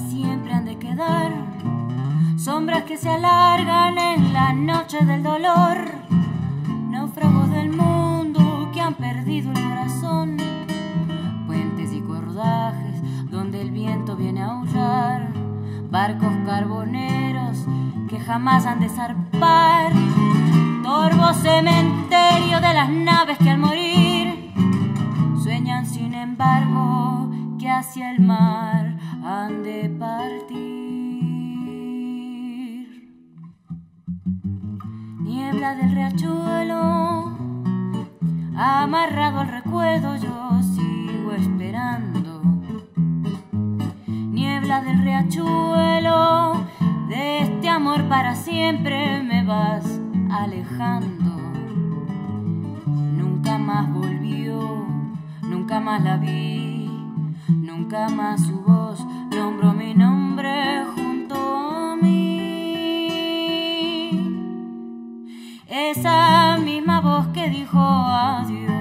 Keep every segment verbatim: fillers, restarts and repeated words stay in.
siempre han de quedar, sombras que se alargan en la noche del dolor, náufragos del mundo que han perdido el corazón, puentes y cordajes donde el viento viene a aullar, barcos carboneros que jamás han de zarpar, torvo cementerio de las naves que al morir sueñan sin embargo que hacia el mar han de partir. Niebla del riachuelo, amarrado al recuerdo yo sigo esperando. Niebla del riachuelo, de este amor para siempre me vas alejando. Nunca más volvió, nunca más la vi, nunca más su voz nombró mi nombre junto a mí. Esa misma voz que dijo adiós.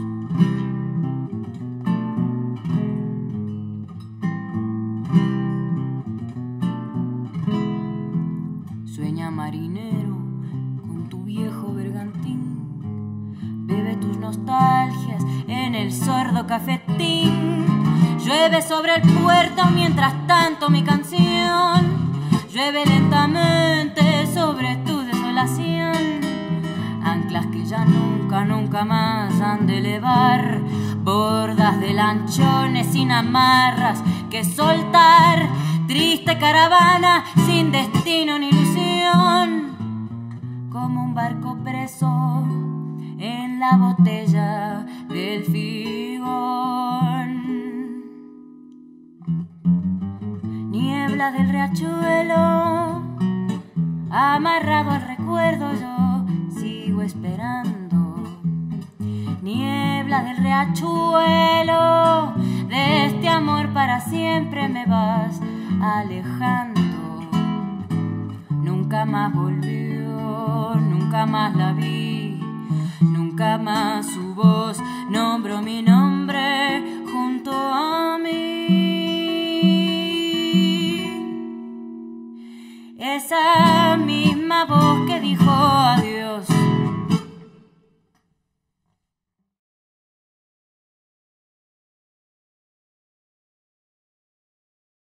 Sueña marinero con tu viejo bergantín, bebe tus nostalgias en el sordo cafetín. Llueve sobre el puerto mientras tanto mi canción llueve lentamente sobre tu desolación. Anclas que ya nunca, nunca más han de elevar, bordas de lanchones sin amarras que soltar, triste caravana sin destino ni ilusión, como un barco preso en la botella del figón. Niebla del riachuelo, amarrado al recuerdo yo sigo esperando. Niebla del riachuelo, de este amor para siempre me vas alejando. Nunca más volvió, nunca más la vi, nunca más su voz nombró mi nombre junto a mí. Esa misma voz que dijo adiós.